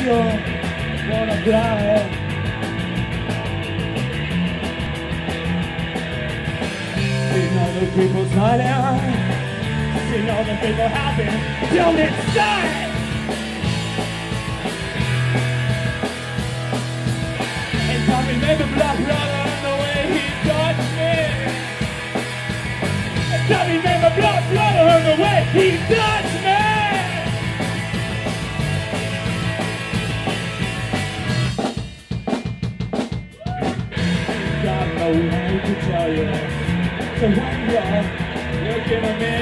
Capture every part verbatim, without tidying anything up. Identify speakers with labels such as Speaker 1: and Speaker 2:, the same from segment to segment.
Speaker 1: contigo wanna fly. Seeing all the people smiling, seeing all the people happy, till inside. And I remember Black Brother and the way he touched me. And I remember Black Brother and the way he touched me. God knows how to tell you. So when you're looking at me,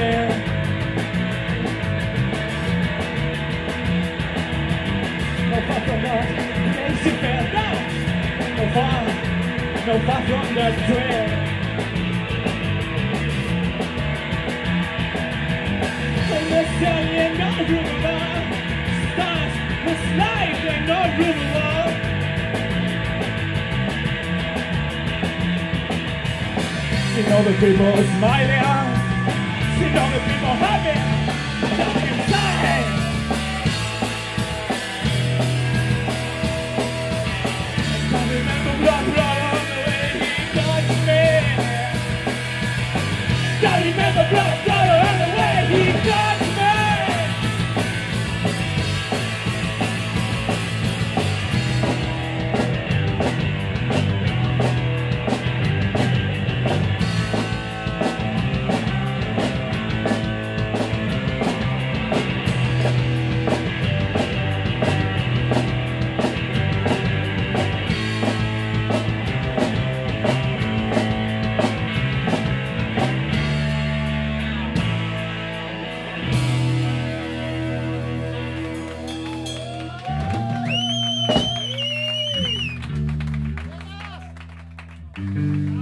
Speaker 1: no far from what makes you feel, no, no far, no far from that dream. And the sun ain't no river, stars, this life ain't no river. See all the people smiling, see all the people happy, down inside. And I remember Black Brother the way he touched me. I remember Black Brother and the way he touched me.
Speaker 2: Mm-hmm.